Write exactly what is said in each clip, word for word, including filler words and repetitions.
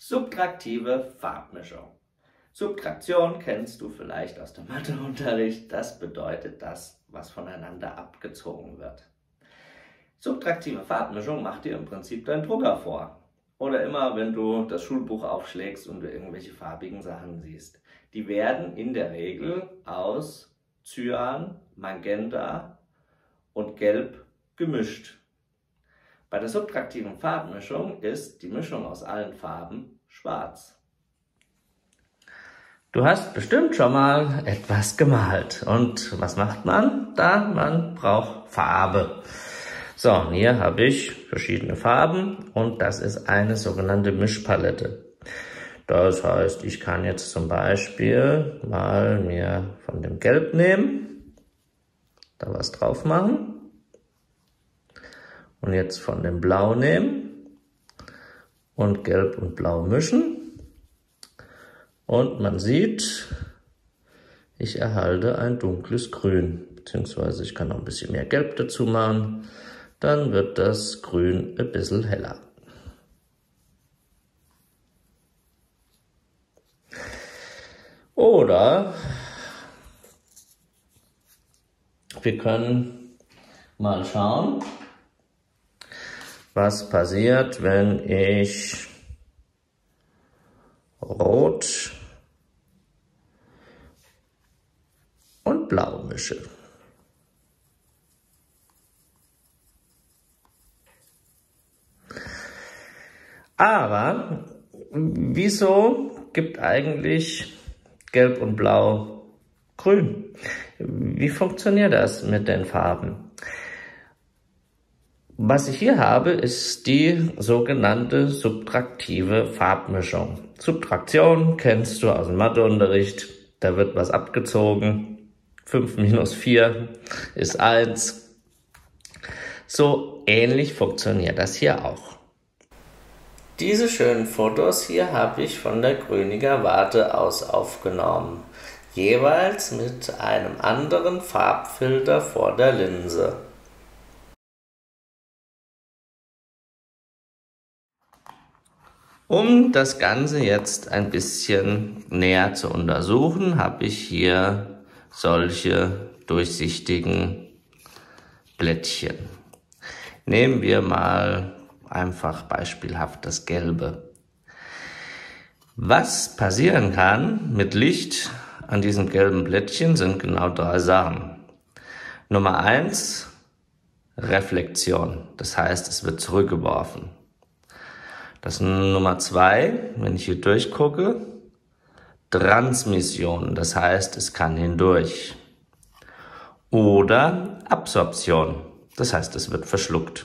Subtraktive Farbmischung. Subtraktion kennst du vielleicht aus dem Matheunterricht. Das bedeutet das, was voneinander abgezogen wird. Subtraktive Farbmischung macht dir im Prinzip dein Drucker vor. Oder immer, wenn du das Schulbuch aufschlägst und du irgendwelche farbigen Sachen siehst. Die werden in der Regel aus Cyan, Magenta und Gelb gemischt. Bei der subtraktiven Farbmischung ist die Mischung aus allen Farben schwarz. Du hast bestimmt schon mal etwas gemalt. Und was macht man da? Man braucht Farbe. So, und hier habe ich verschiedene Farben und das ist eine sogenannte Mischpalette. Das heißt, ich kann jetzt zum Beispiel mal mir von dem Gelb nehmen, da was drauf machen und jetzt von dem Blau nehmen und Gelb und Blau mischen. Und man sieht, ich erhalte ein dunkles Grün, beziehungsweise ich kann noch ein bisschen mehr Gelb dazu machen, dann wird das Grün ein bisschen heller. Oder wir können mal schauen, was passiert, wenn ich Rot und Blau mische. Aber wieso gibt eigentlich Gelb und Blau grün? Wie funktioniert das mit den Farben? Was ich hier habe, ist die sogenannte subtraktive Farbmischung. Subtraktion kennst du aus dem Matheunterricht. Da wird was abgezogen. fünf minus vier ist eins. So ähnlich funktioniert das hier auch. Diese schönen Fotos hier habe ich von der Grüniger Warte aus aufgenommen. Jeweils mit einem anderen Farbfilter vor der Linse. Um das Ganze jetzt ein bisschen näher zu untersuchen, habe ich hier solche durchsichtigen Blättchen. Nehmen wir mal einfach beispielhaft das Gelbe. Was passieren kann mit Licht an diesem gelben Blättchen sind genau drei Sachen. Nummer eins, Reflexion, das heißt, es wird zurückgeworfen. Das ist Nummer zwei, wenn ich hier durchgucke, Transmission, das heißt, es kann hindurch. Oder Absorption, das heißt, es wird verschluckt.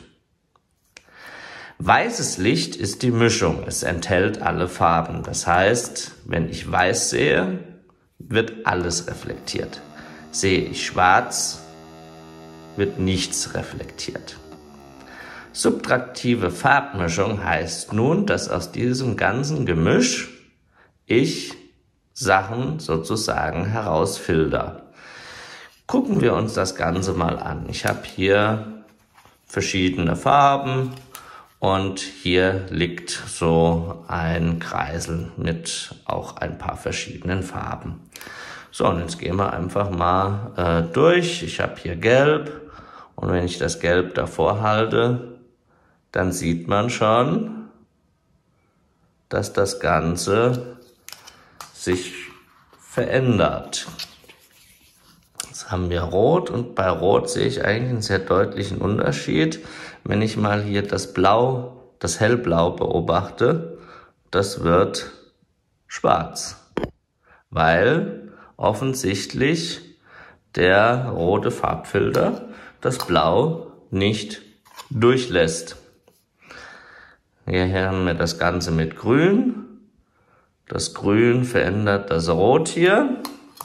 Weißes Licht ist die Mischung, es enthält alle Farben. Das heißt, wenn ich weiß sehe, wird alles reflektiert. Sehe ich schwarz, wird nichts reflektiert. Subtraktive Farbmischung heißt nun, dass aus diesem ganzen Gemisch ich Sachen sozusagen herausfilter. Gucken wir uns das Ganze mal an. Ich habe hier verschiedene Farben und hier liegt so ein Kreisel mit auch ein paar verschiedenen Farben. So, und jetzt gehen wir einfach mal äh, durch. Ich habe hier Gelb und wenn ich das Gelb davor halte, dann sieht man schon, dass das Ganze sich verändert. Jetzt haben wir Rot und bei Rot sehe ich eigentlich einen sehr deutlichen Unterschied. Wenn ich mal hier das Blau, das Hellblau beobachte, das wird schwarz, weil offensichtlich der rote Farbfilter das Blau nicht durchlässt. Hier haben wir das Ganze mit Grün. Das Grün verändert das Rot hier.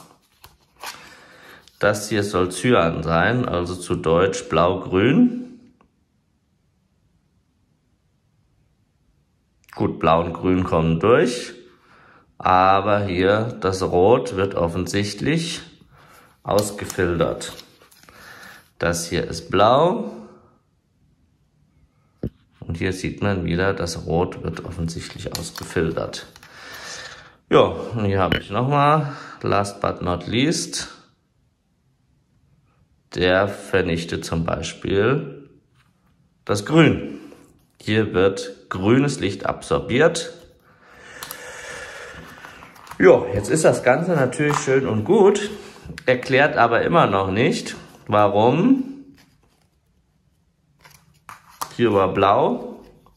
Das hier soll Cyan sein, also zu Deutsch Blau-Grün. Gut, Blau und Grün kommen durch, aber hier das Rot wird offensichtlich ausgefiltert. Das hier ist Blau. Und hier sieht man wieder, das Rot wird offensichtlich ausgefiltert. Ja, und hier habe ich nochmal, last but not least, der vernichtet zum Beispiel das Grün. Hier wird grünes Licht absorbiert. Ja, jetzt ist das Ganze natürlich schön und gut, erklärt aber immer noch nicht, warum hier war blau,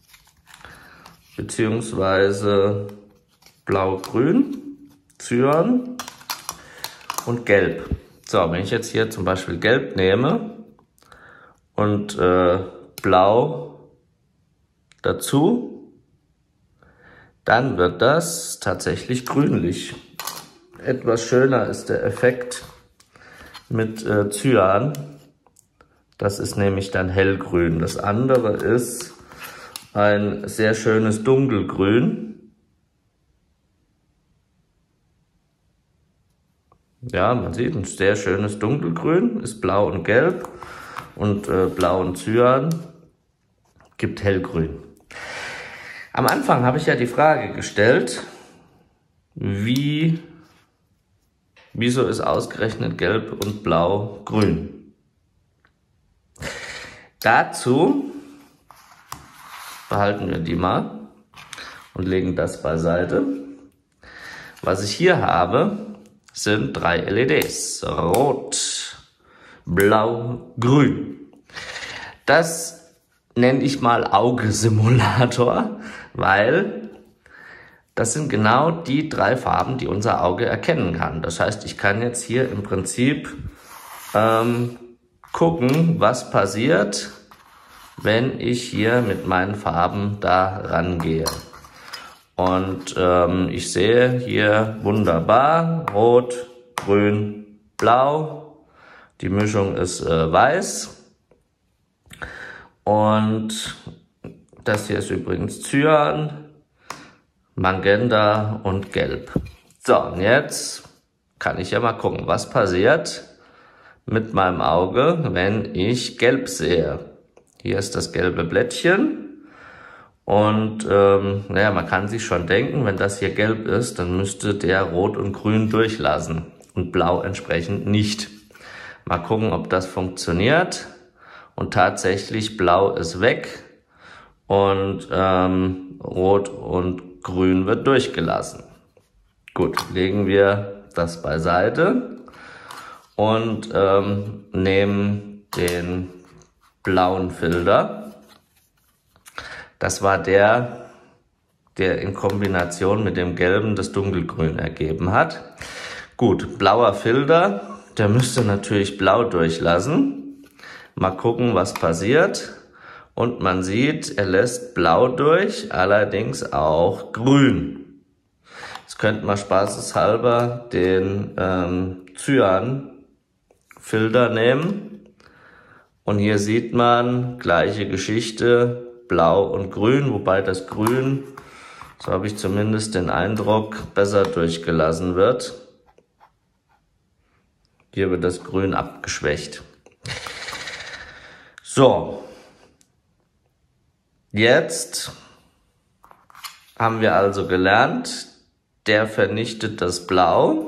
beziehungsweise blau-grün, Cyan und gelb. So, wenn ich jetzt hier zum Beispiel gelb nehme und äh, blau dazu, dann wird das tatsächlich grünlich. Etwas schöner ist der Effekt mit äh, Cyan. Das ist nämlich dann hellgrün. Das andere ist ein sehr schönes dunkelgrün. Ja, man sieht, ein sehr schönes dunkelgrün ist blau und gelb und äh, blau und Cyan gibt hellgrün. Am Anfang habe ich ja die Frage gestellt, wie, wieso ist ausgerechnet gelb und blau grün? Dazu behalten wir die mal und legen das beiseite. Was ich hier habe, sind drei L E Ds. Rot, blau, grün. Das nenne ich mal Augesimulator, weil das sind genau die drei Farben, die unser Auge erkennen kann. Das heißt, ich kann jetzt hier im Prinzip ähm, gucken, was passiert, wenn ich hier mit meinen Farben da rangehe. Und ähm, ich sehe hier wunderbar rot, grün, blau. Die Mischung ist äh, weiß. Und das hier ist übrigens Cyan, Magenta und Gelb. So, und jetzt kann ich ja mal gucken, was passiert mit meinem Auge, wenn ich gelb sehe. Hier ist das gelbe Blättchen. Und ähm, naja, man kann sich schon denken, wenn das hier gelb ist, dann müsste der rot und grün durchlassen und blau entsprechend nicht. Mal gucken, ob das funktioniert. Und tatsächlich blau ist weg und ähm, rot und grün wird durchgelassen. Gut, legen wir das beiseite und ähm, nehmen den blauen Filter. Das war der, der in Kombination mit dem gelben das dunkelgrün ergeben hat. Gut, blauer Filter, der müsste natürlich blau durchlassen. Mal gucken, was passiert. Und man sieht, er lässt blau durch, allerdings auch grün. Jetzt könnte man spaßeshalber den ähm, Cyan-Filter nehmen. Und hier sieht man, gleiche Geschichte, blau und grün, wobei das Grün, so habe ich zumindest den Eindruck, besser durchgelassen wird. Hier wird das Grün abgeschwächt. So, jetzt haben wir also gelernt, der vernichtet das Blau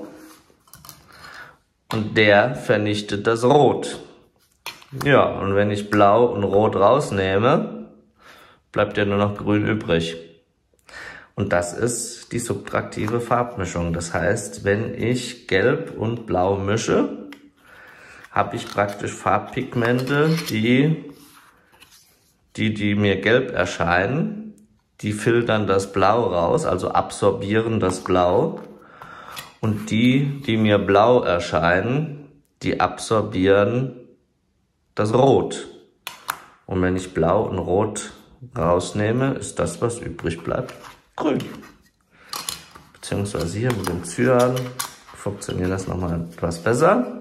und der vernichtet das Rot. Ja, und wenn ich Blau und Rot rausnehme, bleibt ja nur noch Grün übrig. Und das ist die subtraktive Farbmischung. Das heißt, wenn ich Gelb und Blau mische, habe ich praktisch Farbpigmente, die, die, die mir gelb erscheinen, die filtern das Blau raus, also absorbieren das Blau. Und die, die mir blau erscheinen, die absorbieren das Rot. Und wenn ich Blau und Rot rausnehme, ist das, was übrig bleibt, grün. Beziehungsweise hier mit dem Cyan funktioniert das nochmal etwas besser.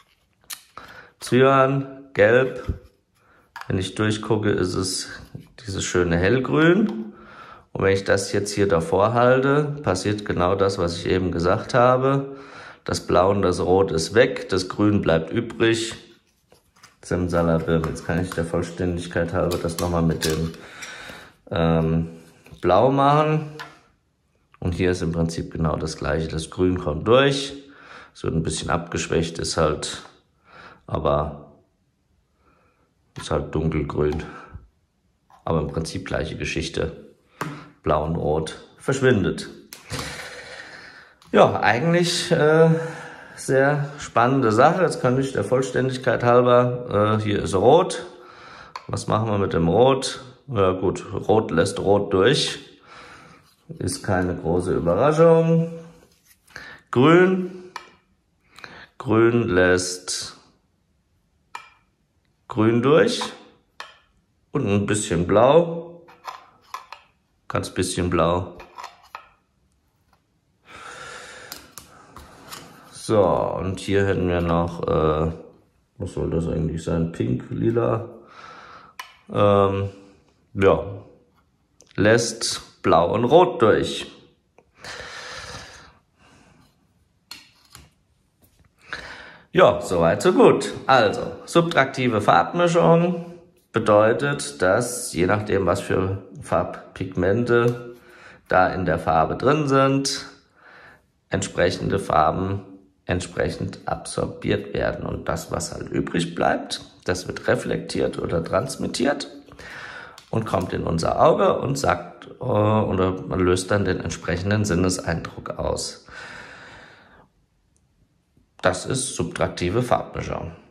Cyan, gelb. Wenn ich durchgucke, ist es dieses schöne hellgrün. Und wenn ich das jetzt hier davor halte, passiert genau das, was ich eben gesagt habe. Das Blau und das Rot ist weg, das Grün bleibt übrig. Simsalabim. Jetzt kann ich der Vollständigkeit halber das nochmal mit dem ähm, blau machen. Und hier ist im Prinzip genau das gleiche. Das Grün kommt durch, es wird ein bisschen abgeschwächt, ist halt, aber ist halt dunkelgrün. Aber im Prinzip gleiche Geschichte. Blau und Rot verschwindet. Ja, eigentlich äh, sehr spannende Sache. Jetzt kann ich der Vollständigkeit halber, äh, hier ist Rot. Was machen wir mit dem Rot? Ja gut, Rot lässt Rot durch. Ist keine große Überraschung. Grün. Grün lässt Grün durch. Und ein bisschen Blau. Ganz bisschen Blau. So, und hier hätten wir noch, äh, was soll das eigentlich sein? Pink, lila. Ähm, ja, lässt Blau und Rot durch. Ja, soweit so gut. Also, subtraktive Farbmischung bedeutet, dass je nachdem, was für Farbpigmente da in der Farbe drin sind, entsprechende Farben entsprechend absorbiert werden. Und das, was halt übrig bleibt, das wird reflektiert oder transmittiert und kommt in unser Auge und sagt, äh, oder man löst dann den entsprechenden Sinneseindruck aus. Das ist subtraktive Farbmischung.